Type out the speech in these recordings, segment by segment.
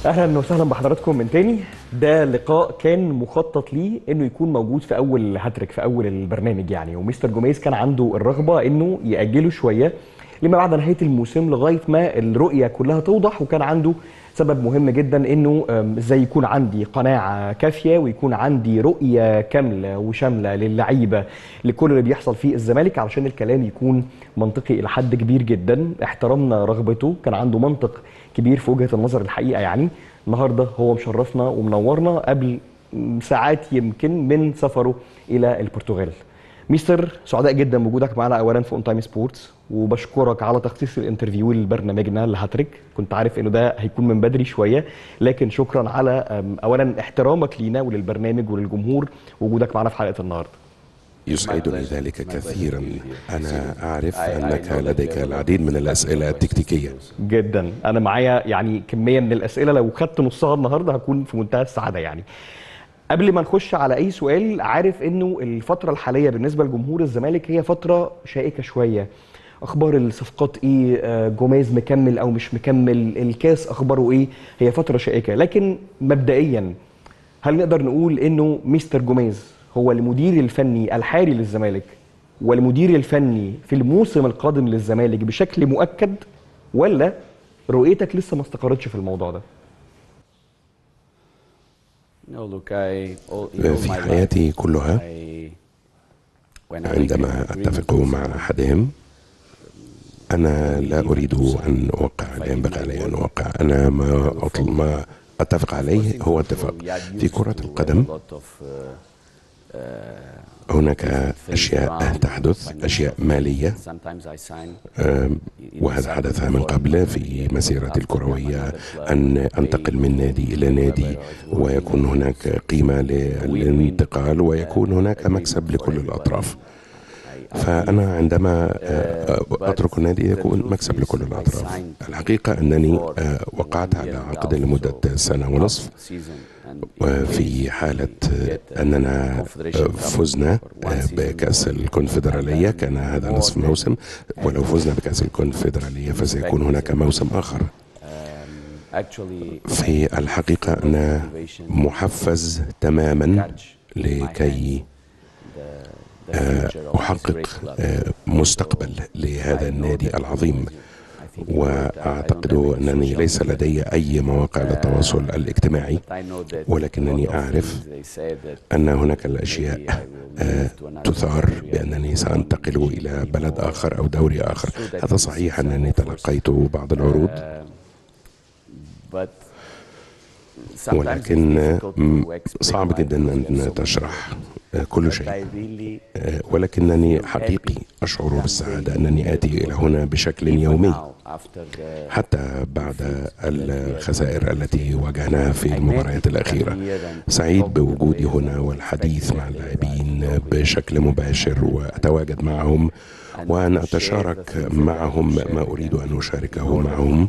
اهلا وسهلا بحضراتكم من تاني. ده لقاء كان مخطط ليه انه يكون موجود في اول هاتريك في اول البرنامج يعني، ومستر جوميز كان عنده الرغبه انه ياجله شويه لما بعد نهايه الموسم لغايه ما الرؤيه كلها توضح، وكان عنده سبب مهم جدا انه ازاي يكون عندي قناعه كافيه ويكون عندي رؤيه كامله وشامله للعيبه لكل اللي بيحصل في الزمالك علشان الكلام يكون منطقي الى حد كبير جدا. احترمنا رغبته، كان عنده منطق كبير في وجهة النظر الحقيقة يعني. النهارده هو مشرفنا ومنورنا قبل ساعات يمكن من سفره إلى البرتغال. مستر، سعداء جدا بوجودك معنا اولا في اون تايم سبورتس، وبشكرك على تخصيص الانترفيو لبرنامجنا لهاتريك. كنت عارف انه ده هيكون من بدري شويه، لكن شكرا على اولا احترامك لينا وللبرنامج وللجمهور وجودك معنا في حلقه النهارده. يسعدني ذلك كثيرا. أنا أعرف أنك لديك العديد من الأسئلة التكتيكية جدا، انا معايا يعني كميه من الاسئله لو خدت نصها النهارده هكون في منتهى السعاده يعني. قبل ما نخش على اي سؤال، عارف انه الفتره الحاليه بالنسبه لجمهور الزمالك هي فتره شائكه شويه. اخبار الصفقات ايه؟ جوميز مكمل او مش مكمل؟ الكاس اخباره ايه؟ هي فتره شائكه، لكن مبدئيا هل نقدر نقول انه مستر جوميز هو المدير الفني الحالي للزمالك والمدير الفني في الموسم القادم للزمالك بشكل مؤكد، ولا رؤيتك لسه ما استقرتش في الموضوع ده؟ في حياتي كلها عندما أتفق مع أحدهم أنا لا أريد أن أوقع لا ينبغي علي أن أوقع. أنا ما أتفق عليه هو اتفاق. في كرة القدم هناك أشياء تحدث، أشياء مالية، وهذا حدث من قبل في مسيرتي الكروية، أن أنتقل من نادي إلى نادي ويكون هناك قيمة للانتقال ويكون هناك مكسب لكل الأطراف. فأنا عندما أترك النادي يكون مكسب لكل الأطراف. الحقيقة أنني وقعت على عقد لمدة سنة ونصف، وفي حالة أننا فزنا بكأس الكونفدرالية كان هذا نصف موسم، ولو فزنا بكأس الكونفدرالية فسيكون هناك موسم آخر. في الحقيقة أنا محفز تماما لكي أحقق مستقبل لهذا النادي العظيم، وأعتقد أنني ليس لدي أي مواقع للتواصل الاجتماعي، ولكنني أعرف أن هناك الأشياء تثار بأنني سأنتقل إلى بلد آخر أو دوري آخر. هذا صحيح أنني تلقيت بعض العروض، ولكن صعب جدا أن تشرح كل شيء. ولكنني حقيقي أشعر بالسعادة أنني آتي إلى هنا بشكل يومي حتى بعد الخسائر التي واجهناها في المباريات الأخيرة. سعيد بوجودي هنا والحديث مع اللاعبين بشكل مباشر، وأتواجد معهم وأن أتشارك معهم ما أريد أن أشاركه معهم،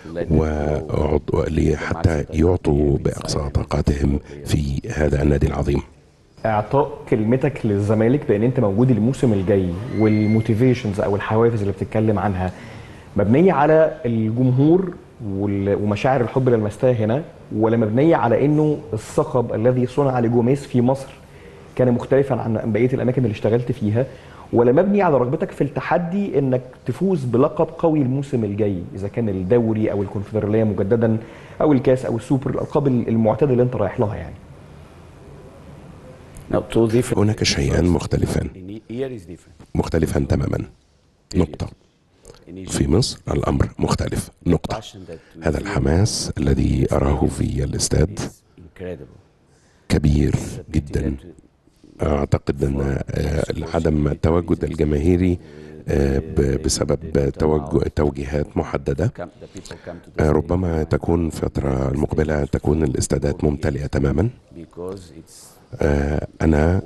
حتى يعطوا بأقصى طاقاتهم في هذا النادي العظيم. اعطاء كلمتك للزمالك بان انت موجود الموسم الجاي والموتيفيشنز او الحوافز اللي بتتكلم عنها مبنيه على الجمهور ومشاعر الحب اللي لمستها هنا، ولا مبنيه على انه الصخب الذي صنع لجوميز في مصر كان مختلفا عن بقيه الاماكن اللي اشتغلت فيها، ولا مبني على رغبتك في التحدي انك تفوز بلقب قوي الموسم الجاي، اذا كان الدوري او الكونفدراليه مجددا او الكاس او السوبر، الالقاب المعتاده اللي انت رايح لها يعني؟ هناك شيئان مختلفان تماما. نقطة. في مصر الأمر مختلف. نقطة. هذا الحماس الذي أراه في الاستاد كبير جدا. أعتقد أن عدم التواجد الجماهيري بسبب توجيهات محددة. ربما تكون فترة المقبلة تكون الاستادات ممتلئة تماما. أنا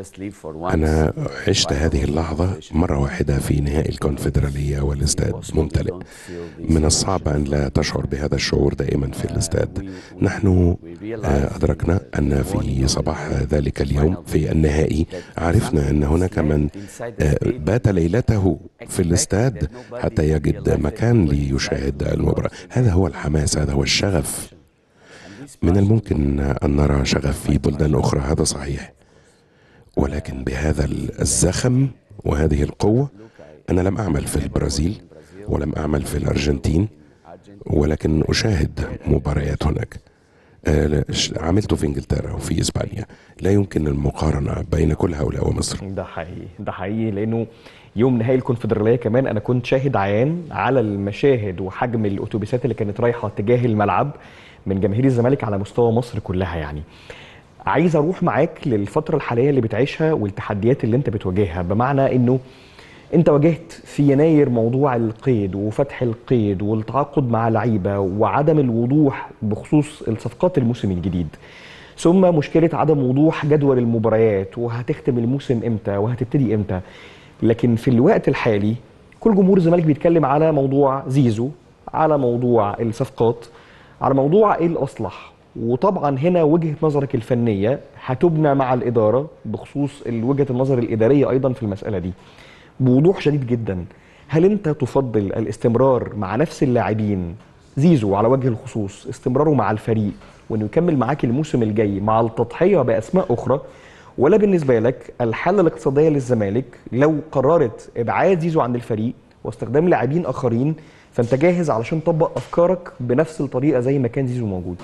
عشت هذه اللحظة مرة واحدة في نهائي الكونفدرالية والاستاد ممتلئ. من الصعب أن لا تشعر بهذا الشعور دائما في الاستاد. نحن أدركنا أن في صباح ذلك اليوم في النهائي عرفنا أن هناك من بات ليلته في الاستاد حتى يجد مكان ليشاهد المباراة. هذا هو الحماس، هذا هو الشغف من الممكن أن نرى شغف في بلدان أخرى، هذا صحيح، ولكن بهذا الزخم وهذه القوة. أنا لم أعمل في البرازيل ولم أعمل في الأرجنتين، ولكن أشاهد مباريات هناك. عملت في إنجلترا وفي إسبانيا. لا يمكن المقارنة بين كل هؤلاء ومصر. ده حقيقي، ده حقيقي، لانه يوم نهائي الكونفدراليه كمان انا كنت شاهد عيان على المشاهد وحجم الاتوبيسات اللي كانت رايحه اتجاه الملعب من جماهير الزمالك على مستوى مصر كلها يعني. عايز اروح معاك للفتره الحاليه اللي بتعيشها والتحديات اللي انت بتواجهها، بمعنى انه انت واجهت في يناير موضوع القيد وفتح القيد والتعاقد مع لعيبه وعدم الوضوح بخصوص الصفقات الموسم الجديد، ثم مشكله عدم وضوح جدول المباريات وهتختم الموسم امتى وهتبتدي امتى. لكن في الوقت الحالي كل جمهور الزمالك بيتكلم على موضوع زيزو، على موضوع الصفقات، على موضوع ايه الاصلح. وطبعا هنا وجهه نظرك الفنيه هتبنى مع الاداره بخصوص وجهه النظر الاداريه ايضا في المساله دي بوضوح شديد جدا. هل انت تفضل الاستمرار مع نفس اللاعبين، زيزو على وجه الخصوص استمراره مع الفريق وانه يكمل معاك الموسم الجاي مع التضحيه باسماء اخرى، ولا بالنسبه لك الحاله الاقتصاديه للزمالك لو قررت ابعاد زيزو عن الفريق واستخدام لاعبين اخرين فانت جاهز علشان تطبق افكارك بنفس الطريقه زي ما كان زيزو موجود؟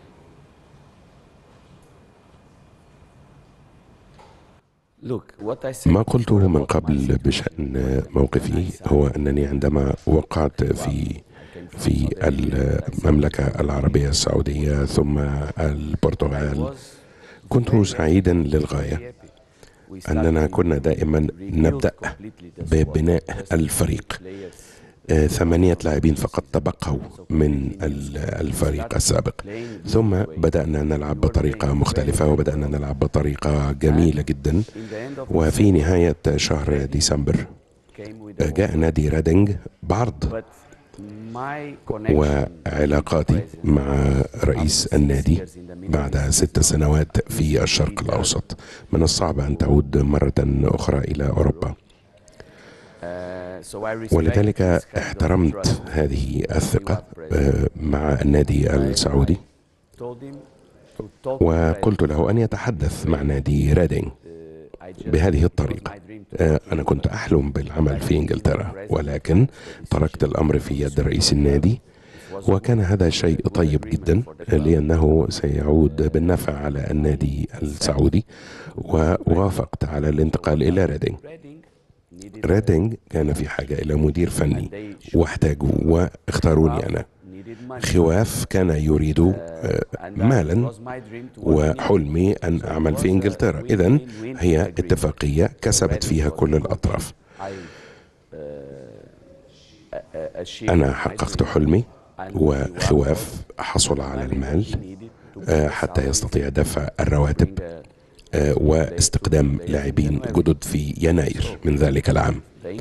ما قلته من قبل بشأن موقفي هو أنني عندما وقعت في المملكة العربية السعودية ثم البرتغال كنت سعيدا للغاية. أننا كنا دائما نبدأ ببناء الفريق. 8 لاعبين فقط تبقوا من الفريق السابق، ثم بدأنا نلعب بطريقة مختلفة وبدأنا نلعب بطريقة جميلة جدا. وفي نهاية شهر ديسمبر جاء نادي ريدينج بعرض، وعلاقاتي مع رئيس النادي بعد 6 سنوات في الشرق الأوسط من الصعب أن تعود مرة أخرى إلى أوروبا، ولذلك احترمت هذه الثقة مع النادي السعودي، وقلت له أن يتحدث مع نادي ريدينج بهذه الطريقة. أنا كنت أحلم بالعمل في إنجلترا، ولكن تركت الأمر في يد رئيس النادي، وكان هذا شيء طيب جدا لأنه سيعود بالنفع على النادي السعودي، ووافقت على الانتقال إلى ريدينج. ريدينج كان في حاجة إلى مدير فني واحتاجوا واختاروني أنا. خواف كان يريد مالا، وحلمي أن أعمل في إنجلترا. إذن هي اتفاقية كسبت فيها كل الأطراف. أنا حققت حلمي، وخواف حصل على المال حتى يستطيع دفع الرواتب واستقدام لاعبين جدد في يناير من ذلك العام.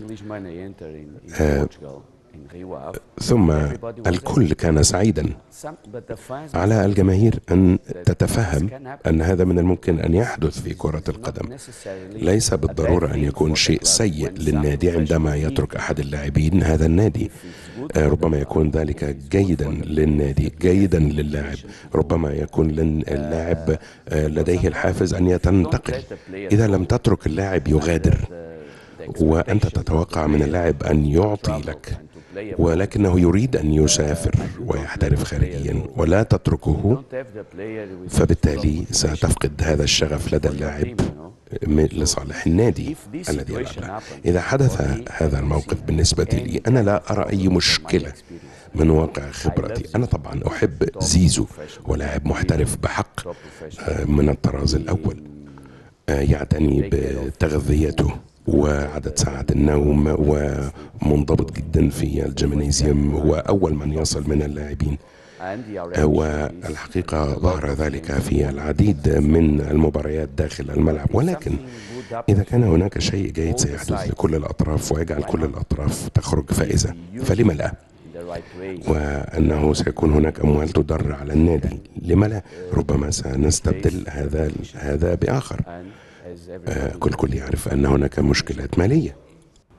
ثم الكل كان سعيدا. على الجماهير أن تتفهم أن هذا من الممكن أن يحدث في كرة القدم. ليس بالضرورة أن يكون شيء سيء للنادي عندما يترك أحد اللاعبين هذا النادي. ربما يكون ذلك جيدا للنادي، جيدا للاعب. ربما يكون اللاعب لديه الحافز أن ينتقل. إذا لم تترك اللاعب يغادر وأنت تتوقع من اللاعب أن يعطي لك، ولكنه يريد أن يسافر ويحترف خارجيا ولا تتركه، فبالتالي ستفقد هذا الشغف لدى اللاعب لصالح النادي الذي يلعب. إذا حدث هذا الموقف بالنسبة لي أنا لا أرى أي مشكلة من واقع خبرتي. أنا طبعا أحب زيزو، ولاعب محترف بحق من الطراز الأول، يعتني بتغذيته وعدد ساعات النوم ومنضبط جدا في الجيمنازيوم، هو أول من يصل من اللاعبين، والحقيقة ظهر ذلك في العديد من المباريات داخل الملعب. ولكن إذا كان هناك شيء جيد سيحدث لكل الأطراف ويجعل كل الأطراف تخرج فائزة فلم لا؟ وأنه سيكون هناك أموال تدر على النادي، لم لا؟ ربما سنستبدل هذا بآخر. كل يعرف أن هناك مشكلات مالية.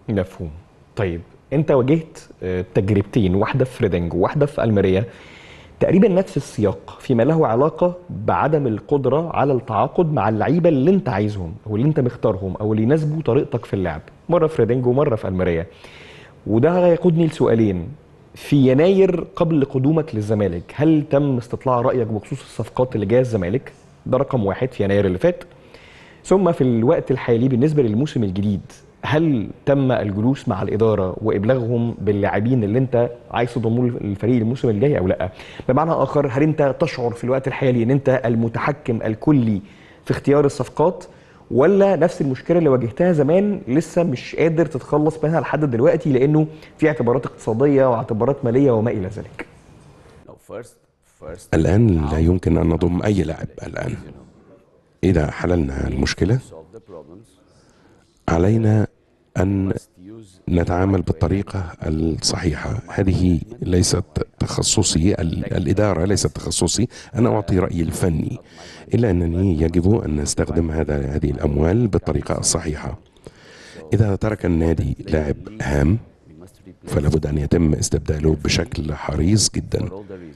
مفهوم. طيب أنت واجهت تجربتين، واحدة في ريدينج وواحدة في ألميريا، تقريبا نفس السياق فيما له علاقه بعدم القدره على التعاقد مع اللعيبه اللي انت عايزهم او اللي انت مختارهم او اللي يناسبوا طريقتك في اللعب، مره في ريدنج ومره في الماريا. وده هيقودني لسؤالين. في يناير قبل قدومك للزمالك هل تم استطلاع رايك بخصوص الصفقات اللي جايه الزمالك؟ ده رقم واحد في يناير اللي فات. ثم في الوقت الحالي بالنسبه للموسم الجديد هل تم الجلوس مع الاداره وابلاغهم باللاعبين اللي انت عايز تضمهم للفريق الموسم الجاي او لا؟ بمعنى اخر، هل انت تشعر في الوقت الحالي ان انت المتحكم الكلي في اختيار الصفقات، ولا نفس المشكله اللي واجهتها زمان لسه مش قادر تتخلص منها لحد دلوقتي لانه في اعتبارات اقتصاديه واعتبارات ماليه وما الى ذلك؟ الآن لا يمكن أن نضم أي لاعب الآن. إذا حللنا المشكلة علينا أن نتعامل بالطريقة الصحيحة. هذه ليست تخصصي، الإدارة ليست تخصصي، أنا أعطي رأيي الفني، إلا أنني يجب أن نستخدم هذه الأموال بالطريقة الصحيحة. إذا ترك النادي لاعب هام فلا بد أن يتم استبداله بشكل حريص جدا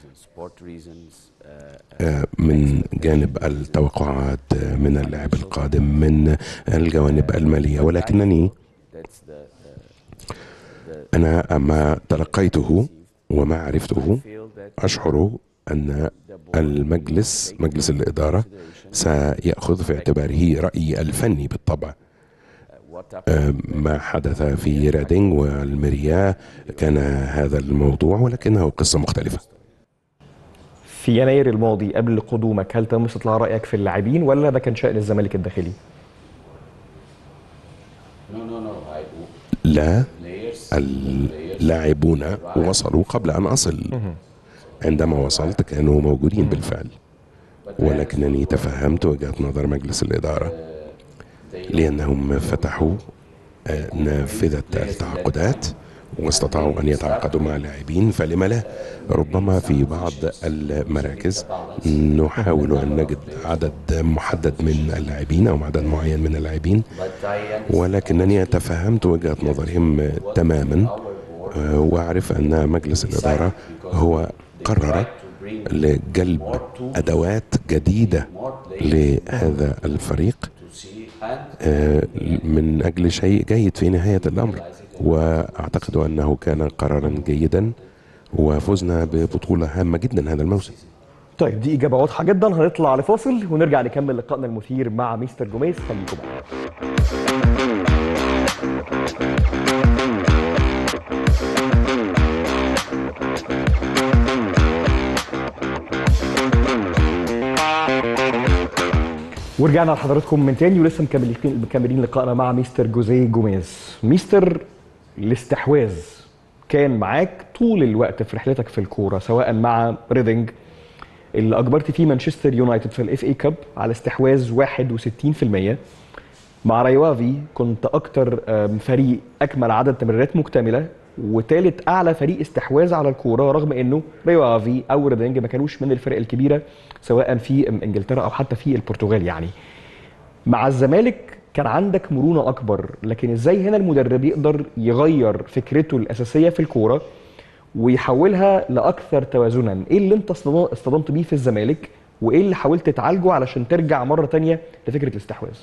من جانب التوقعات، من اللاعب القادم، من الجوانب المالية. ولكنني أنا ما تلقيته وما عرفته أشعر أن مجلس الإدارة سيأخذ في اعتباره رأيي الفني بالطبع. ما حدث في ريدنج والميريا كان هذا الموضوع، ولكنه قصة مختلفة. في يناير الماضي قبل قدومك هل تم استطلاع رأيك في اللاعبين ولا ده كان شأن الزمالك الداخلي؟ لا، اللاعبون وصلوا قبل أن أصل. عندما وصلت كانوا موجودين بالفعل، ولكنني تفهمت وجهة نظر مجلس الإدارة لأنهم فتحوا نافذة التعاقدات واستطاعوا أن يتعاقدوا مع لاعبين، فلما لا؟ ربما في بعض المراكز نحاول أن نجد عدد محدد من اللاعبين أو عدد معين من اللاعبين، ولكنني تفهمت وجهة نظرهم تماما، وأعرف أن مجلس الإدارة هو قرر لجلب أدوات جديدة لهذا الفريق من أجل شيء جيد في نهاية الأمر، وأعتقد أنه كان قرارا جيدا وفزنا ببطولة هامة جدا هذا الموسم. طيب دي إجابة واضحة جدا. هنطلع لفاصل ونرجع نكمل لقائنا المثير مع مستر جوميز. خليكم معانا. ورجعنا لحضراتكم من تاني ولسه مكملين لقائنا مع مستر جوزيه جوميز. مستر، الاستحواذ كان معاك طول الوقت في رحلتك في الكوره، سواء مع ريدنج اللي اجبرت فيه مانشستر يونايتد في الاف اي كاب على استحواذ 61%، مع رايوافي كنت اكتر فريق اكمل عدد تمريرات مكتمله وثالث اعلى فريق استحواذ على الكوره، رغم انه رايوافي او ريدنج ما كانوش من الفرق الكبيره سواء في انجلترا او حتى في البرتغال. يعني مع الزمالك كان عندك مرونه اكبر، لكن ازاي هنا المدرب يقدر يغير فكرته الاساسيه في الكوره ويحولها لاكثر توازنا؟ ايه اللي انت اصطدمت بيه في الزمالك وايه اللي حاولت تعالجه علشان ترجع مره ثانيه لفكره الاستحواذ؟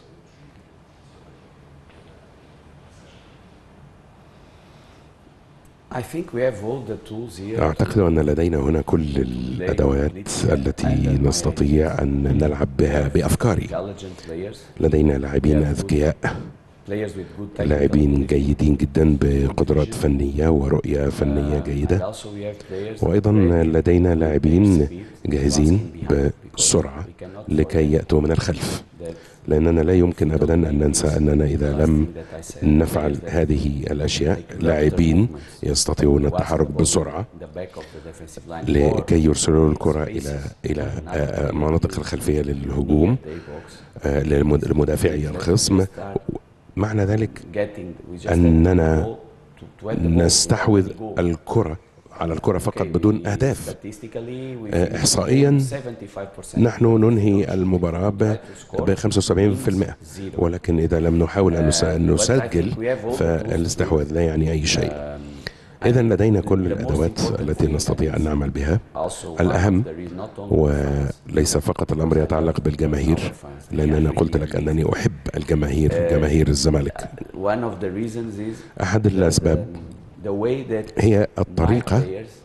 أعتقد أن لدينا هنا كل الأدوات التي نستطيع أن نلعب بها بأفكاري. لدينا لاعبين أذكياء، لاعبين جيدين جدا بقدرات فنية ورؤية فنية جيدة، وأيضا لدينا لاعبين جاهزين بسرعة لكي يأتوا من الخلف، لأننا لا يمكن أبدا أن ننسى أننا إذا لم نفعل هذه الأشياء لاعبين يستطيعون التحرك بسرعة لكي يرسلوا الكرة إلى المناطق الخلفية للهجوم لمدافعي الخصم. معنى ذلك أننا نستحوذ على الكرة فقط بدون أهداف. إحصائيا نحن ننهي المباراة ب 75%، ولكن إذا لم نحاول أن نسجل فالاستحواذ لا يعني أي شيء. إذا لدينا كل الأدوات التي نستطيع أن نعمل بها. الأهم وليس فقط الأمر يتعلق بالجماهير، لأن أنا قلت لك أنني أحب الجماهير، جماهير الزمالك. أحد الأسباب هي الطريقة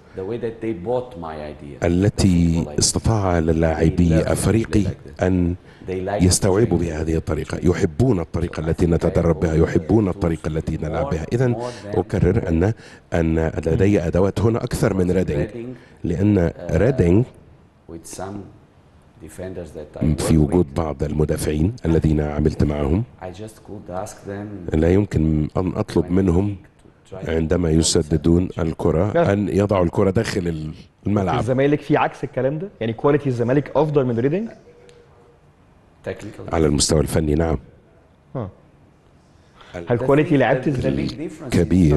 التي استطاع للاعبي فريقي أن يستوعبوا بها هذه الطريقة، يحبون الطريقة التي نتدرب بها، يحبون الطريقة التي نلعب بها. إذن أكرر أن لدي أدوات هنا أكثر من ريدينج، لأن ريدينج في وجود بعض المدافعين الذين عملت معهم لا يمكن أن أطلب منهم عندما يسددون الكرة أن يضعوا الكرة داخل الملعب. الزمالك في عكس الكلام ده، يعني كواليتي الزمالك أفضل من ريدينج على المستوى الفني. نعم. هل كواليتي لعبت الزمالك كبير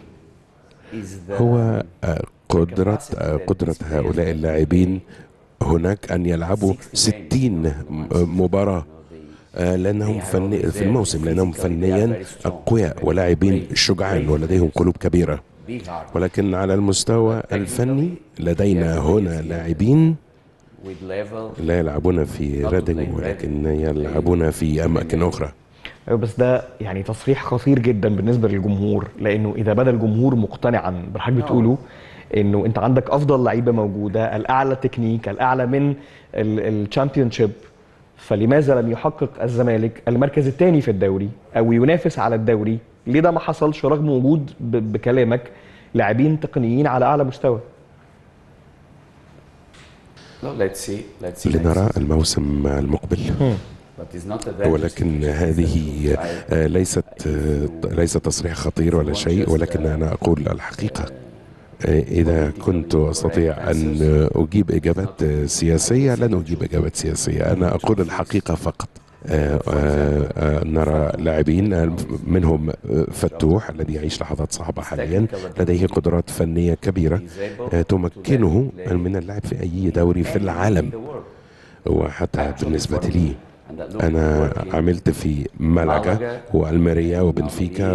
هو قدرة هؤلاء اللاعبين هناك أن يلعبوا 60 مباراة لأنهم في الموسم، لأنهم فنيا أقوياء ولاعبين شجعان ولديهم قلوب كبيرة. ولكن على المستوى الفني لدينا هنا لاعبين لا يلعبون في ريدينج ولكن يلعبون في أماكن أخرى. بس ده يعني تصريح خطير جدا بالنسبة للجمهور، لأنه إذا بدا الجمهور مقتنعا بالحاجة بتقوله إنه أنت عندك أفضل لعيبة موجودة، الأعلى تكنيك، الأعلى من الشامبيونشيب، فلماذا لم يحقق الزمالك المركز الثاني في الدوري أو ينافس على الدوري؟ ليه ده ما حصلش رغم وجود بكلامك لاعبين تقنيين على أعلى مستوى؟ لنرى الموسم المقبل. ولكن هذه ليست تصريح خطير ولا شيء، ولكن أنا أقول الحقيقة. إذا كنت أستطيع أن أجيب إجابات سياسية لن أجيب إجابات سياسية، أنا أقول الحقيقة فقط. نرى لاعبين منهم فتوح الذي يعيش لحظات صعبة حاليا، لديه قدرات فنية كبيرة تمكنه من اللعب في أي دوري في العالم. وحتى بالنسبة لي أنا عملت في مالاغا والميريا وبنفيكا،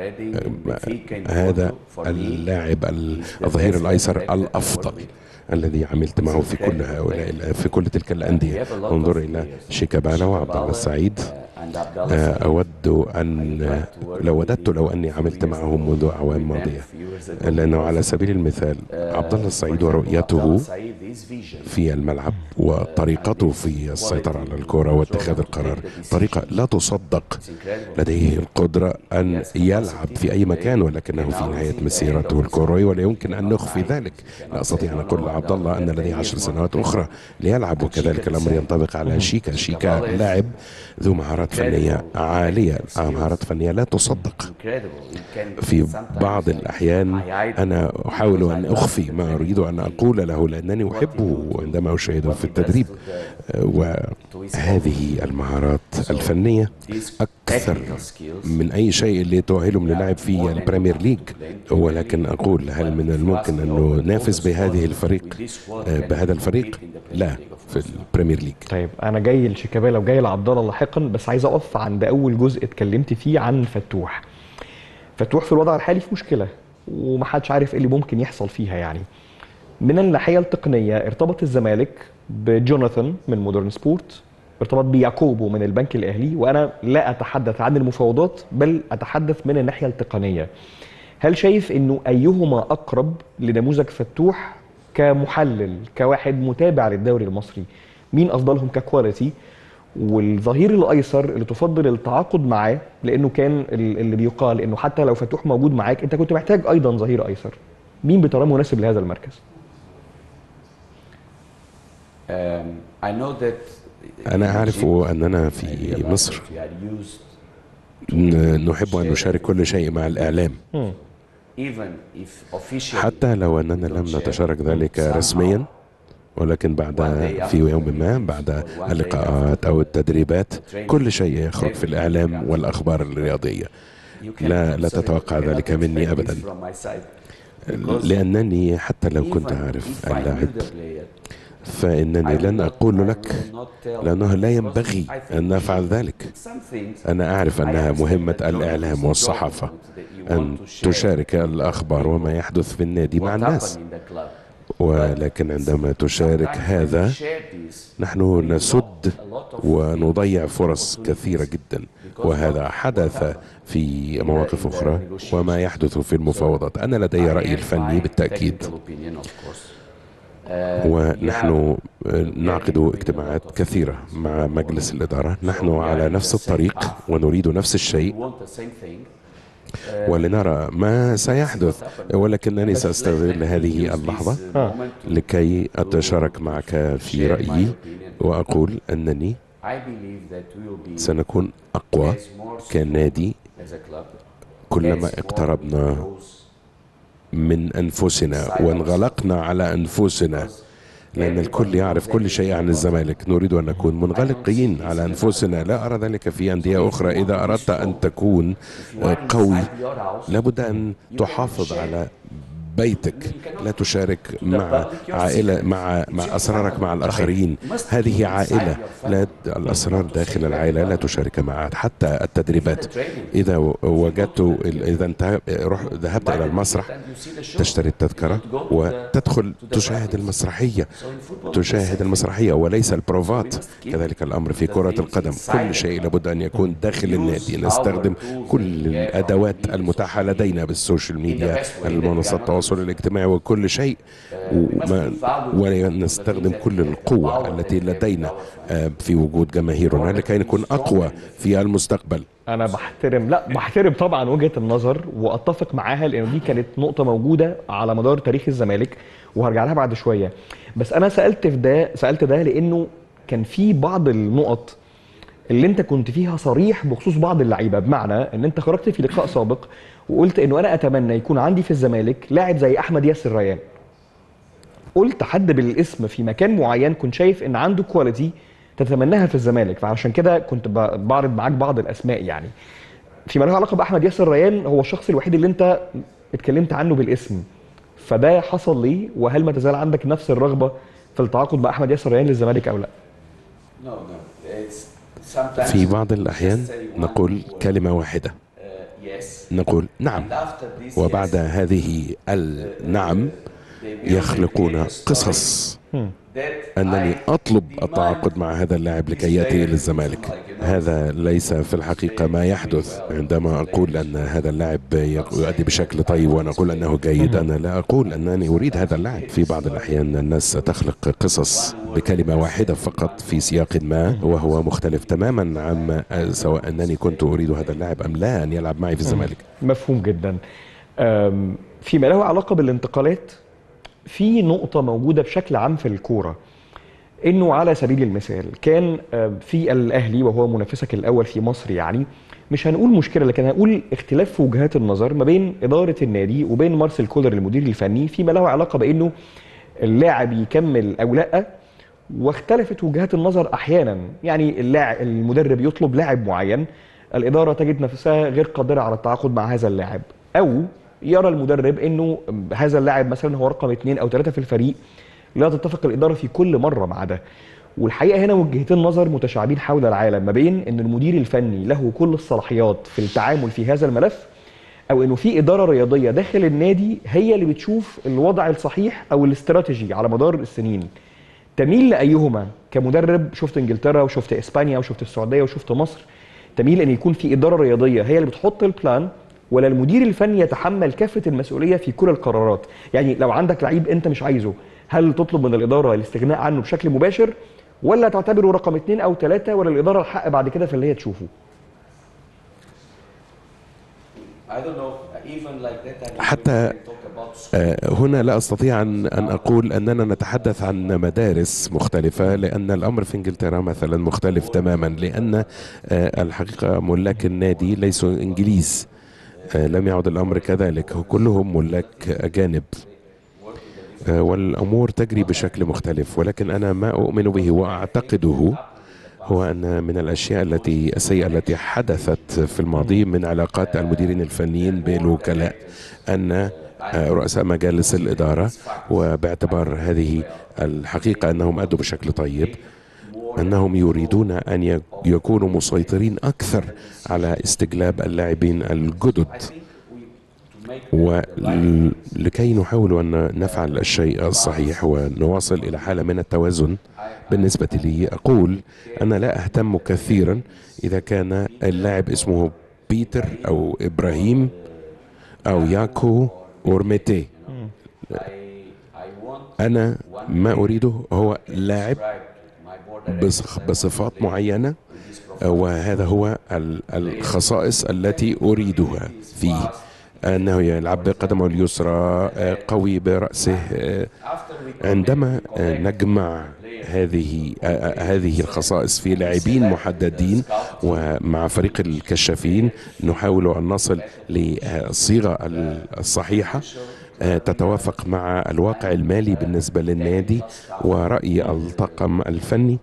وهذا اللاعب الظهير الأيسر الأفضل الذي عملت معه في كل هؤلاء في كل تلك الأندية. انظر إلى شيكابالا وعبد الله السعيد. أود أن لو أني عملت معهم منذ أعوام ماضية، لأنه على سبيل المثال عبد الله السعيد ورؤيته في الملعب وطريقته في السيطرة على الكرة واتخاذ القرار طريقة لا تصدق. لديه القدرة أن يلعب في أي مكان، ولكنه في نهاية مسيرته الكروية ولا يمكن أن نخفي ذلك. لا أستطيع أن أقول لعبد الله أن لديه 10 سنوات أخرى ليلعب، وكذلك الأمر ينطبق على شيكا لاعب ذو مهارات فنية عالية، مهارات فنية لا تصدق. في بعض الأحيان أنا أحاول أن أخفي ما أريد أن أقول له لأنني أحبه عندما أشاهده في التدريب. وهذه المهارات الفنية أكثر من أي شيء اللي تؤهلهم للعب في البريمير ليج. ولكن أقول هل من الممكن أن ننافس بهذا الفريق؟ لا، في البريمير ليج. طيب أنا جاي لشيكابالا وجاي لعبد الله لاحقا، بس عايز أقف عند أول جزء اتكلمت فيه عن فتوح. فتوح في الوضع الحالي في مشكلة ومحدش عارف إيه اللي ممكن يحصل فيها. يعني من الناحية التقنية ارتبط الزمالك بجوناثان من مودرن سبورت، ارتبط بيعقوبو من البنك الأهلي، وأنا لا أتحدث عن المفاوضات بل أتحدث من الناحية التقنية. هل شايف إنه أيهما أقرب لنموذج فتوح كمحلل، كواحد متابع للدوري المصري؟ مين أفضلهم ككواليتي؟ والظهير الأيسر اللي تفضل التعاقد معاه، لأنه كان اللي بيقال إنه حتى لو فتوح موجود معاك أنت كنت محتاج أيضا ظهير أيسر، مين بتراه مناسب لهذا المركز؟ أنا أعرف أننا في مصر نحب أن نشارك كل شيء مع الإعلام، حتى لو أننا لم نتشارك ذلك رسميا، ولكن في يوم ما بعد اللقاءات أو التدريبات كل شيء يخرج في الإعلام والأخبار الرياضية. لا تتوقع ذلك مني أبدا، لأنني حتى لو كنت أعرف اللاعب فإنني لن أقول لك، لأنه لا ينبغي أن نفعل ذلك. أنا أعرف أنها مهمة الإعلام والصحافة، أن تشارك الأخبار وما يحدث في النادي مع الناس، ولكن عندما تشارك هذا نحن نسد ونضيع فرص كثيرة جدا، وهذا حدث في مواقف أخرى وما يحدث في المفاوضات. أنا لدي رأيي الفني بالتأكيد، ونحن نعقد اجتماعات كثيرة مع مجلس الإدارة. نحن على نفس الطريق ونريد نفس الشيء، ولنرى ما سيحدث، ولكنني سأستغل هذه اللحظة لكي أتشارك معك في رأيي وأقول أنني سنكون أقوى كنادي كلما اقتربنا من أنفسنا وانغلقنا على أنفسنا، لأن الكل يعرف كل شيء عن الزمالك. نريد أن نكون منغلقين على أنفسنا، لا أرى ذلك في أندية أخرى. إذا أردت أن تكون قوي لابد أن تحافظ على بيتك، لا تشارك مع عائلة مع أسرارك مع الآخرين. هذه عائلة، لا الأسرار داخل العائلة لا تشارك معها. حتى التدريبات إذا وجدت، إذا أنت ذهبت إلى المسرح تشتري التذكرة وتدخل تشاهد المسرحية وليس البروفات. كذلك الأمر في كرة القدم، كل شيء لابد أن يكون داخل النادي. نستخدم كل الأدوات المتاحة لدينا بالسوشيال ميديا، المنصات التواصل الاجتماعي وكل شيء، ونستخدم كل القوة التي لدينا في وجود جماهيرنا لكي نكون أقوى في المستقبل. أنا بحترم طبعا وجهة النظر وأتفق معاها، لأن دي كانت نقطة موجودة على مدار تاريخ الزمالك وهرجع لها بعد شوية. بس أنا سألت ده لأنه كان في بعض النقط اللي أنت كنت فيها صريح بخصوص بعض اللعيبة، بمعنى أن أنت خرجت في لقاء سابق وقلت انه انا اتمنى يكون عندي في الزمالك لاعب زي احمد ياسر ريان. قلت حد بالاسم في مكان معين كنت شايف ان عنده كواليتي تتمناها في الزمالك، فعشان كده كنت بعرض معاك بعض الاسماء. يعني فيما له علاقه باحمد ياسر ريان، هو الشخص الوحيد اللي انت اتكلمت عنه بالاسم، فده حصل ليه؟ وهل ما تزال عندك نفس الرغبه في التعاقد مع احمد ياسر ريان للزمالك او لا؟ في بعض الاحيان نقول كلمه واحده، نقول نعم، وبعد هذه النعم يخلقون قصص أنني أطلب التعاقد مع هذا اللاعب لكي يأتي إلى الزمالك. هذا ليس في الحقيقة ما يحدث. عندما أقول أن هذا اللاعب يؤدي بشكل طيب وأنا أقول أنه جيد، أنا لا أقول أنني أريد هذا اللاعب. في بعض الأحيان الناس تخلق قصص بكلمة واحدة فقط في سياق ما، وهو مختلف تماما عما سواء أنني كنت أريد هذا اللاعب أم لا أن يلعب معي في الزمالك. مفهوم جدا. فيما له علاقة بالانتقالات، في نقطة موجودة بشكل عام في الكورة، انه على سبيل المثال كان في الاهلي وهو منافسك الاول في مصر، يعني مش هنقول مشكلة لكن هنقول اختلاف في وجهات النظر ما بين إدارة النادي وبين مارسيل كولر المدير الفني فيما له علاقة بانه اللاعب يكمل او لا، واختلفت وجهات النظر احيانا. يعني المدرب يطلب لاعب معين، الإدارة تجد نفسها غير قادرة على التعاقد مع هذا اللاعب، او يرى المدرب انه هذا اللاعب مثلا هو رقم 2 أو 3 في الفريق، لا تتفق الاداره في كل مره مع ده. والحقيقه هنا وجهتين نظر متشعبين حول العالم، ما بين ان المدير الفني له كل الصلاحيات في التعامل في هذا الملف، او انه في اداره رياضيه داخل النادي هي اللي بتشوف الوضع الصحيح او الاستراتيجي على مدار السنين. تميل لايهما كمدرب؟ شفت انجلترا وشفت اسبانيا وشفت السعوديه وشفت مصر. تميل ان يكون في اداره رياضيه هي اللي بتحط البلان، ولا المدير الفني يتحمل كافة المسؤولية في كل القرارات؟ يعني لو عندك لعيب انت مش عايزه، هل تطلب من الإدارة الاستغناء عنه بشكل مباشر، ولا تعتبره رقم 2 أو 3، ولا الإدارة الحق بعد كده في اللي هي تشوفه؟ حتى هنا لا أستطيع أن أقول أننا نتحدث عن مدارس مختلفة، لأن الأمر في إنجلترا مثلا مختلف تماما، لأن الحقيقة ملاك النادي ليسوا إنجليز. لم يعد الأمر كذلك، كلهم ملاك أجانب والأمور تجري بشكل مختلف. ولكن أنا ما أؤمن به وأعتقده هو أن من الأشياء السيئة التي حدثت في الماضي من علاقات المديرين الفنيين بالوكلاء، أن رؤساء مجالس الإدارة، وباعتبار هذه الحقيقة أنهم أدوا بشكل طيب، أنهم يريدون أن يكونوا مسيطرين أكثر على استجلاب اللاعبين الجدد. ولكي نحاول أن نفعل الشيء الصحيح ونواصل إلى حالة من التوازن، بالنسبة لي أقول أنا لا أهتم كثيرا إذا كان اللاعب اسمه بيتر أو إبراهيم أو ياكو أورميتي. أنا ما أريده هو لاعب بصفات معينة، وهذا هو الخصائص التي أريدها فيه، أنه يلعب بقدمه اليسرى، قوي برأسه. عندما نجمع هذه الخصائص في لاعبين محددين ومع فريق الكشافين، نحاول أن نصل للصيغة الصحيحة تتوافق مع الواقع المالي بالنسبة للنادي ورأي الطاقم الفني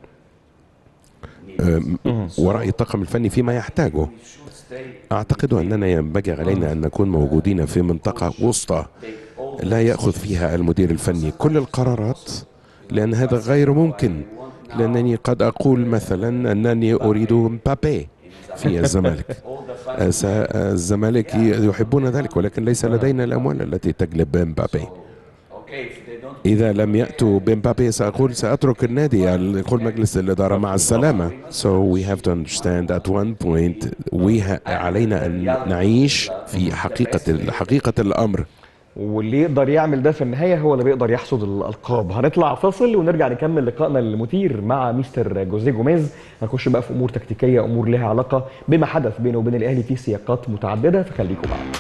فيما يحتاجه. أعتقد أننا ينبغي علينا أن نكون موجودين في منطقة وسطى لا يأخذ فيها المدير الفني كل القرارات، لأن هذا غير ممكن. لأنني قد أقول مثلا أنني أريد مبابي في الزمالك، الزمالك يحبون ذلك، ولكن ليس لدينا الأموال التي تجلب مبابي. إذا لم يأتوا بمبابي سأقول سأترك النادي، يقول مجلس الإدارة مع السلامة. So we have to understand at one point علينا أن نعيش في حقيقة الأمر. واللي يقدر يعمل ده في النهاية هو اللي بيقدر يحصد الألقاب. هنطلع فاصل ونرجع نكمل لقائنا المثير مع مستر جوزيه جوميز. هنخش بقى في أمور تكتيكية، أمور لها علاقة بما حدث بينه وبين الأهلي في سياقات متعددة، فخليكم معنا.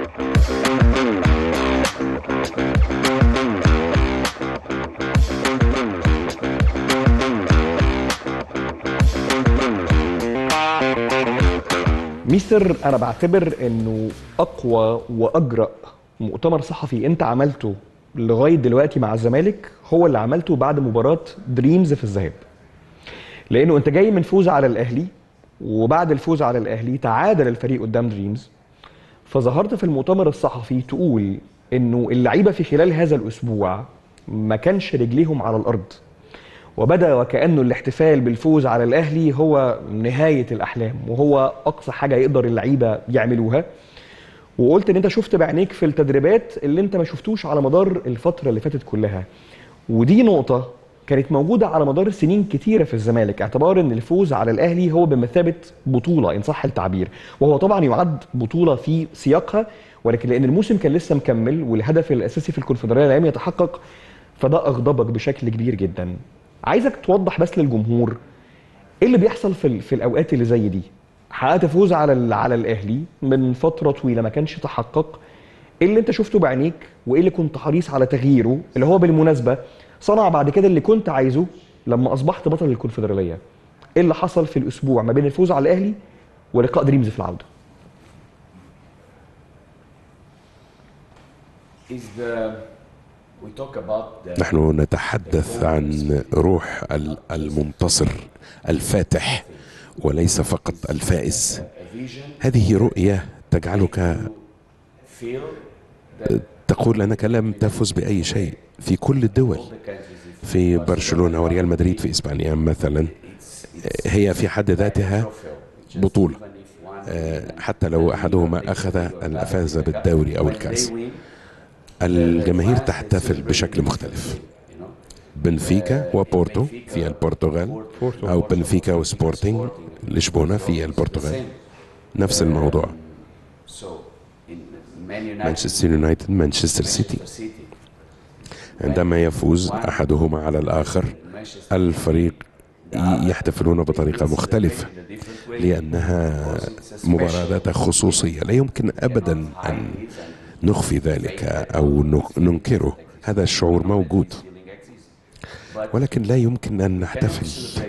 مستر، أنا بعتبر إنه أقوى وأجرأ مؤتمر صحفي أنت عملته لغاية دلوقتي مع الزمالك هو اللي عملته بعد مباراة دريمز في الذهاب، لأنه أنت جاي من فوز على الأهلي، وبعد الفوز على الأهلي تعادل الفريق قدام دريمز، فظهرت في المؤتمر الصحفي تقول إنه اللعيبة في خلال هذا الأسبوع ما كانش رجليهم على الأرض، وبدأ وكأنه الاحتفال بالفوز على الأهلي هو نهاية الأحلام وهو أقصى حاجة يقدر اللعيبة يعملوها. وقلت إن أنت شفت بعينيك في التدريبات اللي أنت ما شفتوش على مدار الفترة اللي فاتت كلها، ودي نقطة كانت موجودة على مدار سنين كتيرة في الزمالك، اعتبار إن الفوز على الأهلي هو بمثابة بطولة إن صح التعبير، وهو طبعا يعد بطولة في سياقها، ولكن لأن الموسم كان لسه مكمل والهدف الأساسي في الكونفدرالية لم يتحقق، فده أغضبك بشكل كبير جدا. عايزك توضح بس للجمهور ايه اللي بيحصل في الاوقات اللي زي دي. حققت فوز على الاهلي من فتره طويله ما كانش تحقق، ايه اللي انت شفته بعينيك وايه اللي كنت حريص على تغييره، اللي هو بالمناسبه صنع بعد كده اللي كنت عايزه لما اصبحت بطل الكونفدراليه. ايه اللي حصل في الاسبوع ما بين الفوز على الاهلي ولقاء دريمز في العوده؟ نحن نتحدث عن روح المنتصر الفاتح وليس فقط الفائز. هذه رؤية تجعلك تقول أنك لم تفز بأي شيء في كل الدول. في برشلونة وريال مدريد في إسبانيا مثلا هي في حد ذاتها بطولة، حتى لو أحدهما فاز بالدوري أو الكأس. الجماهير تحتفل بشكل مختلف. بنفيكا وبورتو في البرتغال، أو بنفيكا وسبورتينغ لشبونة في البرتغال نفس الموضوع. مانشستر يونايتد، مانشستر سيتي، عندما يفوز أحدهما على الآخر الفريق يحتفلون بطريقة مختلفة، لأنها مباراة ذات خصوصية لا يمكن أبدا أن نخفي ذلك أو ننكره. هذا الشعور موجود، ولكن لا يمكن أن نحتفل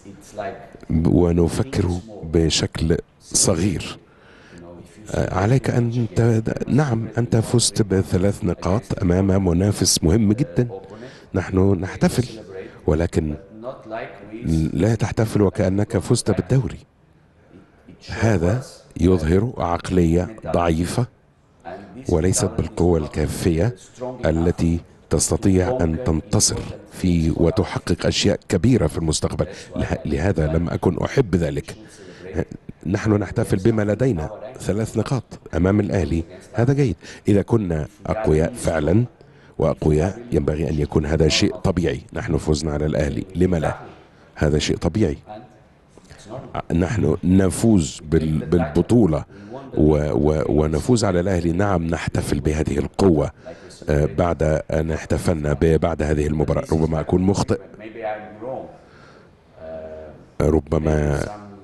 ونفكر بشكل صغير. عليك أن نعم أنت فزت ب3 نقاط أمام منافس مهم جدا، نحن نحتفل، ولكن لا تحتفل وكأنك فزت بالدوري. هذا يظهر عقلية ضعيفة وليست بالقوة الكافية التي تستطيع أن تنتصر في وتحقق أشياء كبيرة في المستقبل. لهذا لم أكن أحب ذلك. نحن نحتفل بما لدينا 3 نقاط أمام الأهلي، هذا جيد. إذا كنا أقوياء فعلا وأقوياء ينبغي أن يكون هذا شيء طبيعي. نحن فزنا على الأهلي، لما لا؟ هذا شيء طبيعي. نحن نفوز بالبطولة ونفوز على الأهلي، نعم نحتفل بهذه القوة بعد أن احتفلنا بعد هذه المباراة. ربما أكون مخطئ، ربما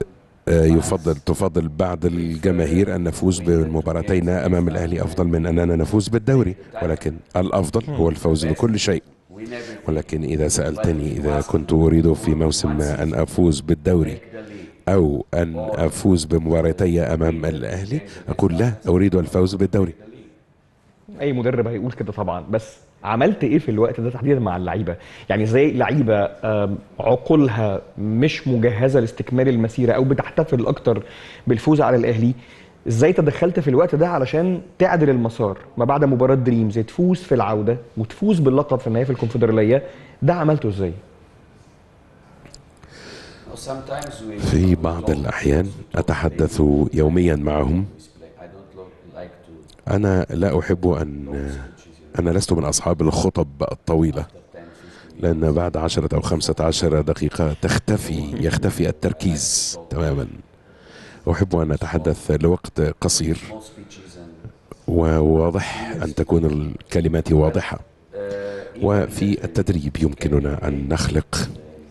تفضل بعض الجماهير أن نفوز بالمباراتين أمام الأهلي أفضل من أننا نفوز بالدوري، ولكن الأفضل هو الفوز بكل شيء. ولكن إذا سألتني إذا كنت أريد في موسم ما أن أفوز بالدوري أو أن أفوز بمباراتي أمام الأهلي، أقول لا، أريد الفوز بالدوري. اي مدرب هيقول كده طبعا، بس عملت ايه في الوقت ده تحديدا مع اللعيبه؟ يعني زي لعيبه عقولها مش مجهزه لاستكمال المسيره او بتحتفل اكتر بالفوز على الاهلي، ازاي تدخلت في الوقت ده علشان تعدل المسار ما بعد مباراه دريمز، تفوز في العوده وتفوز باللقب في النهايه في الكونفدراليه؟ ده عملته ازاي؟ في بعض الأحيان أتحدث يوميا معهم. أنا لا أحب أنا لست من أصحاب الخطب الطويلة، لأن بعد 10 أو 15 دقيقة يختفي التركيز تماما. أحب أن أتحدث لوقت قصير وواضح، أن تكون الكلمات واضحة. وفي التدريب يمكننا أن نخلق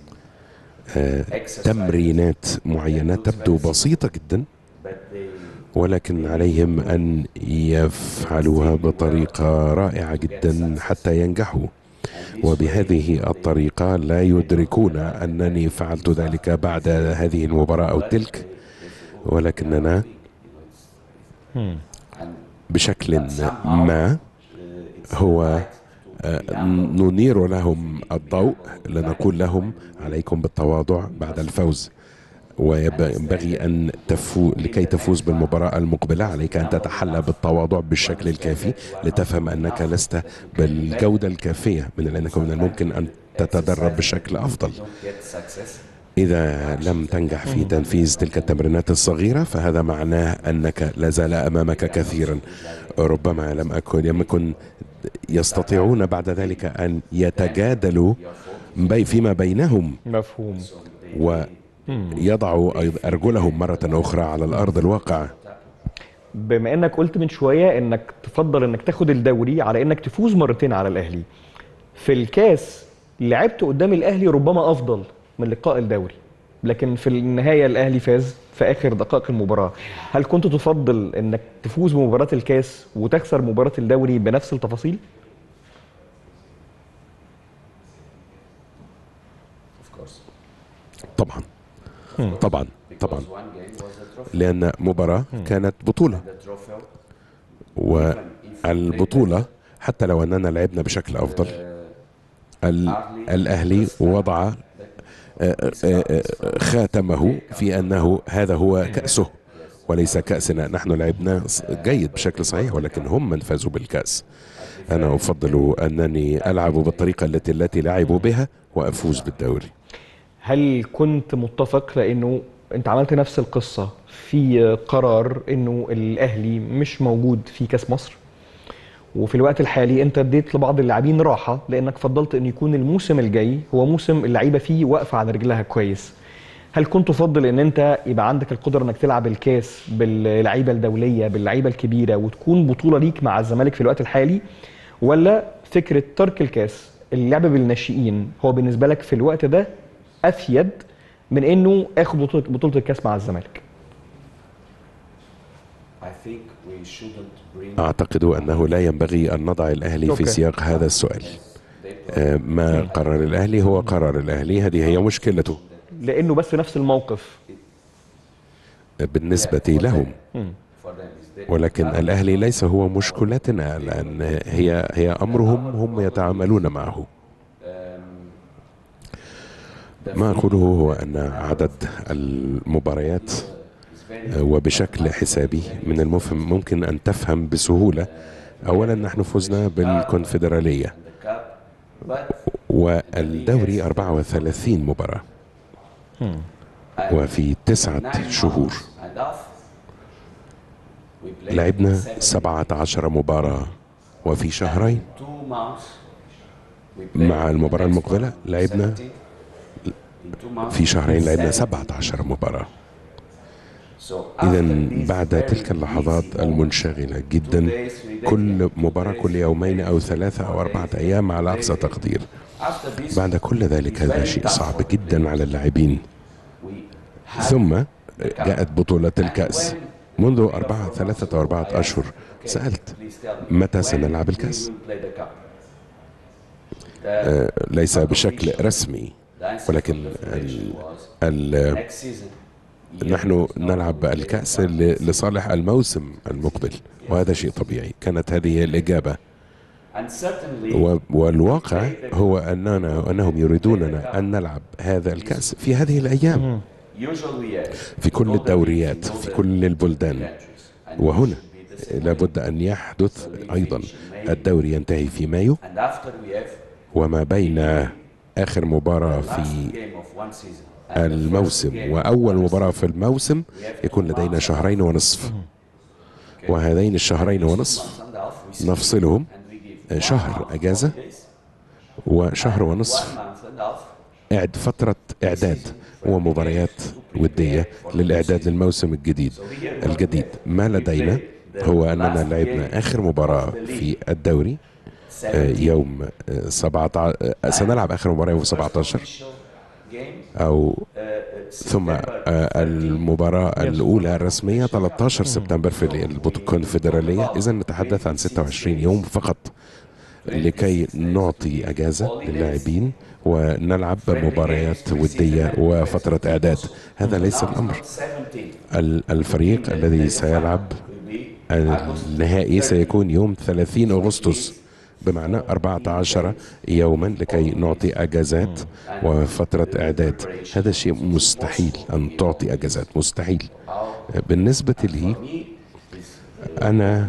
تمرينات معينة تبدو بسيطة جدا، ولكن عليهم أن يفعلوها بطريقة رائعة جدا حتى ينجحوا. وبهذه الطريقة لا يدركون أنني فعلت ذلك بعد هذه المباراة أو تلك، ولكننا بشكل ما هو ننير لهم الضوء لنقول لهم عليكم بالتواضع بعد الفوز، وينبغي أن لكي تفوز بالمباراة المقبلة عليك أن تتحلى بالتواضع بالشكل الكافي لتفهم أنك لست بالجودة الكافية، من أنك من الممكن أن تتدرب بشكل أفضل. إذا لم تنجح في تنفيذ تلك التمرينات الصغيرة فهذا معناه أنك لازال أمامك كثيرا. ربما لم يكن يستطيعون بعد ذلك أن يتجادلوا فيما بينهم، مفهوم، ويضعوا أرجلهم مرة أخرى على الأرض الواقع. بما انك قلت من شوية انك تفضل انك تاخد الدوري على انك تفوز مرتين على الاهلي، في الكاس لعبت قدام الاهلي ربما افضل من لقاء الدوري، لكن في النهاية الاهلي فاز في اخر دقائق المباراة. هل كنت تفضل انك تفوز بمباراة الكاس وتخسر مباراة الدوري بنفس التفاصيل؟ طبعا طبعا طبعا، لأن مباراة كانت بطولة، والبطولة حتى لو أننا لعبنا بشكل أفضل، الأهلي وضع خاتمه في أنه هذا هو كأسه وليس كأسنا. نحن لعبنا جيد بشكل صحيح، ولكن هم من فازوا بالكأس. أنا أفضل أنني ألعب بالطريقة التي لعبوا بها وأفوز بالدوري. هل كنت متفق، لأنه أنت عملت نفس القصة في قرار أنه الأهلي مش موجود في كأس مصر، وفي الوقت الحالي أنت اديت لبعض اللاعبين راحة لأنك فضلت أن يكون الموسم الجاي هو موسم اللعيبة فيه واقفة على رجلها كويس؟ هل كنت تفضل أن أنت يبقى عندك القدرة أنك تلعب الكاس باللعيبة الدولية باللعيبة الكبيرة وتكون بطولة ليك مع الزمالك في الوقت الحالي، ولا فكرة ترك الكاس اللعب بالناشئين هو بالنسبة لك في الوقت ده أفيد من أنه أخذ بطولة الكاس مع الزمالك؟ أعتقد أنه لا ينبغي أن نضع الأهلي في سياق هذا السؤال. ما قرر الأهلي هو قرار الأهلي، هذه هي مشكلته، لأنه بس نفس الموقف بالنسبة لهم. ولكن الأهلي ليس هو مشكلتنا، لأن هي أمرهم هم يتعاملون معه. ما أقوله هو أن عدد المباريات وبشكل حسابي من المفهم ممكن أن تفهم بسهولة. أولا نحن فزنا بالكونفدرالية، والدوري 34 مباراة. وفي 9 شهور لعبنا 17 مباراة، وفي شهرين مع المباراة المقبلة لعبنا في شهرين لعبنا 17 مباراة. إذا بعد تلك اللحظات المنشغلة جدا، كل مباراة كل يومين أو 3 أو 4 أيام على أقصى تقدير، بعد كل ذلك هذا شيء صعب جدا على اللاعبين. ثم جاءت بطولة الكأس منذ 3 أو 4 أشهر. سألت متى سنلعب الكأس؟ ليس بشكل رسمي، ولكن نحن نلعب الكأس لصالح الموسم المقبل، وهذا شيء طبيعي. كانت هذه الإجابة، والواقع هو أنهم يريدوننا أن نلعب هذا الكأس في هذه الأيام في كل الدوريات في كل البلدان. وهنا لابد أن يحدث أيضا الدوري ينتهي في مايو، وما بين آخر مباراة في الموسم وأول مباراة في الموسم يكون لدينا 2.5 شهر، وهذين 2.5 شهر نفصلهم شهر أجازة و1.5 شهر فترة إعداد ومباريات ودية للإعداد للموسم الجديد. ما لدينا هو أننا لعبنا آخر مباراة في الدوري يوم 17، سنلعب آخر مباراة يوم 17 أو ثم المباراة الأولى الرسمية 13 سبتمبر في الكونفدرالية. إذا نتحدث عن 26 يوم فقط لكي نعطي أجازة للاعبين ونلعب مباريات ودية وفترة إعداد. هذا ليس الأمر. الفريق الذي سيلعب النهائي سيكون يوم 30 أغسطس، بمعنى 14 يوما لكي نعطي أجازات وفترة إعداد. هذا شيء مستحيل أن تعطي أجازات، مستحيل. بالنسبة لي أنا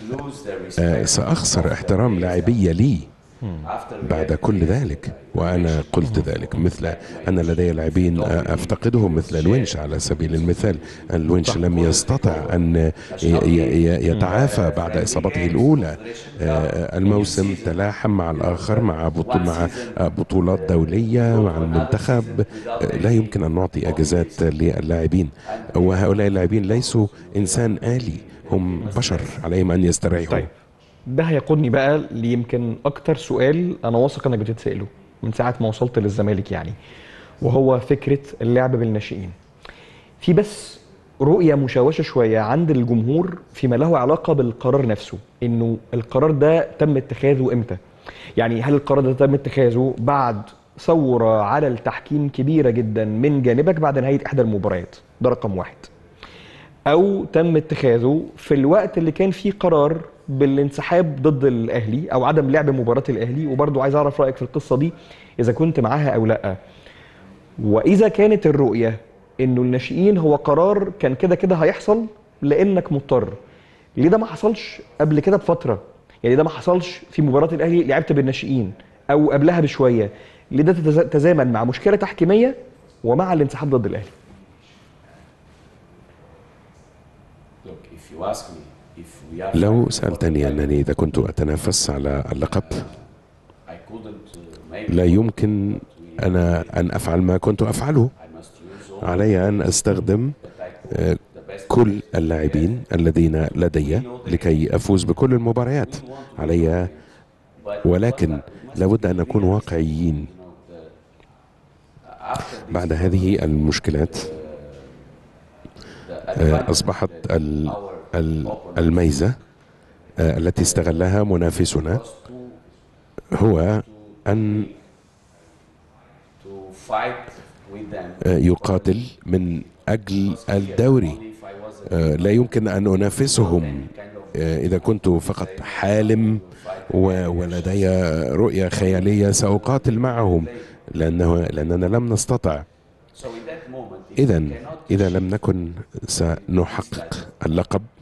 سأخسر احترام لاعبي لي بعد كل ذلك، وأنا قلت ذلك. مثل أن لدي لاعبين أفتقدهم مثل الونش على سبيل المثال. الونش لم يستطع أن يتعافى بعد إصابته الأولى. الموسم تلاحم مع الآخر، مع بطولات دولية، مع المنتخب. لا يمكن أن نعطي أجازات للاعبين، وهؤلاء اللاعبين ليسوا إنسان آلي، هم بشر عليهم أن يستريحوا. طيب، ده هيقودني بقى ليمكن اكتر سؤال انا واثق انك بتتساله من ساعه ما وصلت للزمالك يعني، وهو فكره اللعب بالناشئين. في بس رؤيه مشوشه شويه عند الجمهور فيما له علاقه بالقرار نفسه، انه القرار ده تم اتخاذه امتى؟ يعني هل القرار ده تم اتخاذه بعد ثوره على التحكيم كبيره جدا من جانبك بعد نهايه احدى المباريات؟ ده رقم 1. او تم اتخاذه في الوقت اللي كان فيه قرار بالانسحاب ضد الاهلي او عدم لعب مباراه الاهلي؟ وبرضو عايز اعرف رايك في القصه دي اذا كنت معاها او لا. واذا كانت الرؤيه انه الناشئين هو قرار كان كده كده هيحصل لانك مضطر، ليه ده ما حصلش قبل كده بفتره؟ يعني ده ما حصلش في مباراه الاهلي لعبت بالناشئين او قبلها بشويه، ليه ده تزامن مع مشكله تحكيميه ومع الانسحاب ضد الاهلي؟ لو سألتني أنني إذا كنت أتنافس على اللقب، لا يمكن أنا أن أفعل ما كنت أفعله. علي أن أستخدم كل اللاعبين الذين لدي لكي أفوز بكل المباريات. علي، ولكن لابد أن نكون واقعيين. بعد هذه المشكلات أصبحت الميزة التي استغلها منافسنا هو أن يقاتل من أجل الدوري. لا يمكن أن أنافسهم إذا كنت فقط حالم ولدي رؤية خيالية. سأقاتل معهم لأننا لم نستطع. إذا لم نكن سنحقق اللقب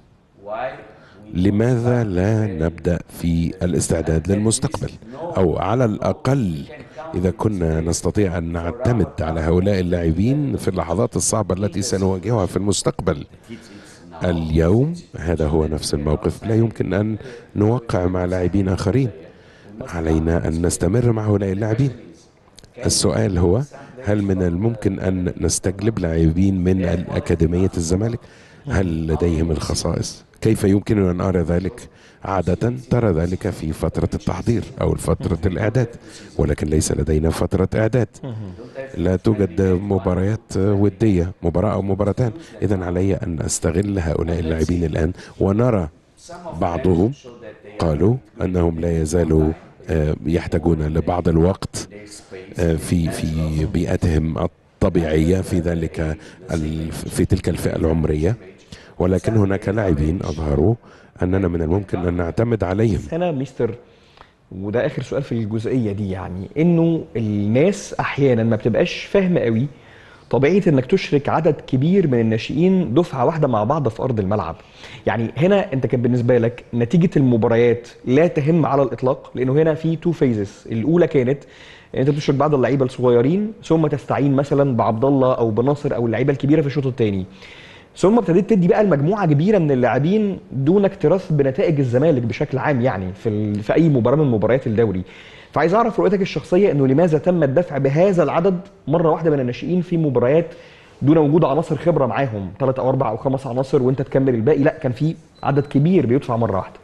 لماذا لا نبدأ في الاستعداد للمستقبل؟ أو على الأقل إذا كنا نستطيع أن نعتمد على هؤلاء اللاعبين في اللحظات الصعبة التي سنواجهها في المستقبل. اليوم هذا هو نفس الموقف، لا يمكن أن نوقع مع لاعبين آخرين، علينا أن نستمر مع هؤلاء اللاعبين. السؤال هو: هل من الممكن أن نستجلب لاعبين من أكاديمية الزمالك؟ هل لديهم الخصائص؟ كيف يمكن أن أرى ذلك؟ عادة ترى ذلك في فترة التحضير أو فترة الإعداد، ولكن ليس لدينا فترة إعداد. لا توجد مباريات ودية، مباراة أو مباراتان. إذن علي أن أستغل هؤلاء اللاعبين الآن، ونرى بعضهم قالوا أنهم لا يزالوا يحتاجون لبعض الوقت في بيئتهم الطبيعية في تلك الفئة العمرية، ولكن هناك لاعبين أظهروا أننا من الممكن أن نعتمد عليهم. هنا مستر، وده آخر سؤال في الجزئية دي، يعني إنه الناس أحيانا ما بتبقاش فاهمة قوي طبيعة إنك تشرك عدد كبير من الناشئين دفعة واحدة مع بعض في أرض الملعب. يعني هنا أنت كان بالنسبة لك نتيجة المباريات لا تهم على الإطلاق، لأنه هنا في تو فيزز. الأولى كانت أنت بتشرك بعض اللعيبة الصغيرين، ثم تستعين مثلا بعبد الله أو بناصر أو اللعيبة الكبيرة في الشوط الثاني، ثم ابتديت تدي بقى المجموعه كبيره من اللاعبين دون اكتراث بنتائج الزمالك بشكل عام، يعني في اي مباراه من مباريات الدوري. فعايز اعرف رؤيتك الشخصيه انه لماذا تم الدفع بهذا العدد مره واحده من الناشئين في مباريات دون وجود عناصر خبره معاهم، 3 أو 4 أو 5 عناصر وانت تكمل الباقي. لا، كان في عدد كبير بيدفع مره واحده.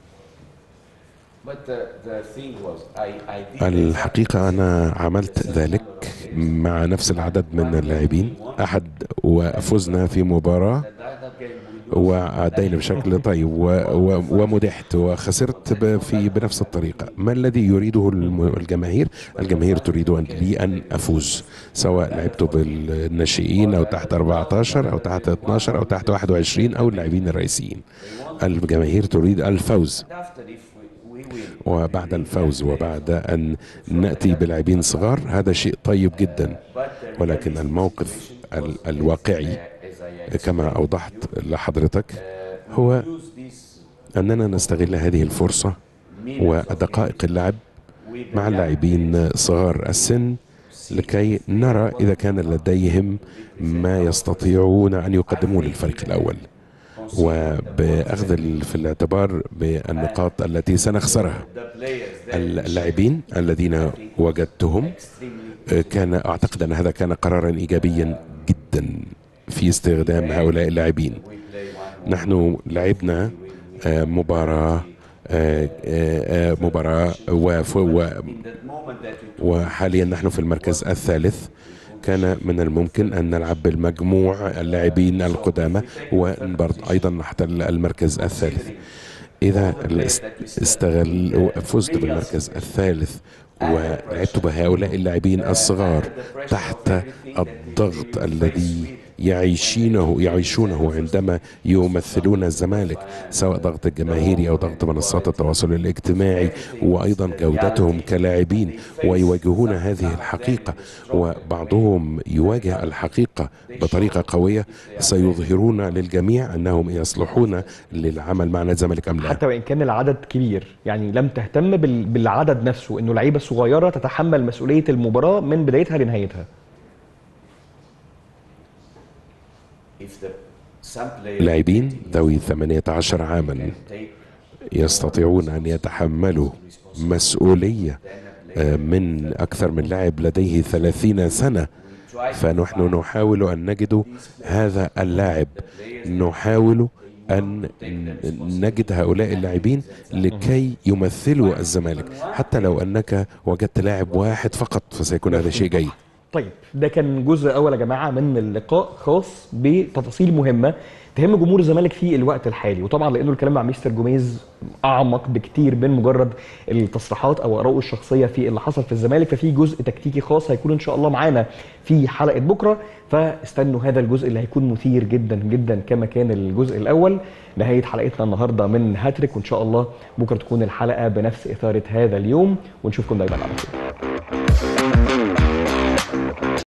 الحقيقة أنا عملت ذلك مع نفس العدد من اللاعبين، وفزنا في مباراة وعدينا بشكل طيب ومدحت، وخسرت بنفس الطريقة. ما الذي يريده الجماهير؟ الجماهير تريد لي أن أفوز، سواء لعبت بالناشئين أو تحت 14 أو تحت 12 أو تحت 21 أو اللاعبين الرئيسيين. الجماهير تريد الفوز، وبعد الفوز وبعد أن نأتي بلاعبين صغار هذا شيء طيب جدا. ولكن الموقف الواقعي كما أوضحت لحضرتك هو أننا نستغل هذه الفرصة ودقائق اللعب مع اللاعبين صغار السن لكي نرى إذا كان لديهم ما يستطيعون أن يقدموه للفريق الأول، وبأخذ في الاعتبار بالنقاط التي سنخسرها. اللاعبين الذين وجدتهم أعتقد أن هذا كان قرارا إيجابيا جدا في استخدام هؤلاء اللاعبين. نحن لعبنا مباراة وحاليا نحن في المركز الثالث. كان من الممكن أن نلعب بالمجموع اللاعبين القدامى وأيضا نحتل المركز الثالث. إذا فزت بالمركز الثالث ولعبت بهؤلاء اللاعبين الصغار تحت الضغط الذي يعيشونه عندما يمثلون الزمالك، سواء ضغط الجماهيري أو ضغط منصات التواصل الاجتماعي، وأيضا جودتهم كلاعبين، ويواجهون هذه الحقيقة، وبعضهم يواجه الحقيقة بطريقة قوية، سيظهرون للجميع أنهم يصلحون للعمل مع نادي الزمالك أم لا. حتى وإن كان العدد كبير، يعني لم تهتم بالعدد نفسه، إنه لعيبة صغيرة تتحمل مسؤولية المباراة من بدايتها لنهايتها. لاعبين ذوي 18 عاما يستطيعون أن يتحملوا مسؤولية من أكثر من لاعب لديه 30 سنة، فنحن نحاول أن نجد هذا اللاعب، نحاول أن نجد هؤلاء اللاعبين لكي يمثلوا الزمالك. حتى لو أنك وجدت لاعب واحد فقط فسيكون هذا شيء جيد. طيب، ده كان جزء أول يا جماعة من اللقاء خاص بتفاصيل مهمة تهم جمهور الزمالك في الوقت الحالي، وطبعا لأنه الكلام مع مستر جوميز أعمق بكتير من مجرد التصريحات أو آراءه الشخصية في اللي حصل في الزمالك، ففي جزء تكتيكي خاص هيكون إن شاء الله معانا في حلقة بكرة، فاستنوا هذا الجزء اللي هيكون مثير جدا جدا كما كان الجزء الأول. نهاية حلقتنا النهاردة من هاتريك، وإن شاء الله بكرة تكون الحلقة بنفس إثارة هذا اليوم، ونشوفكم دايما على خير.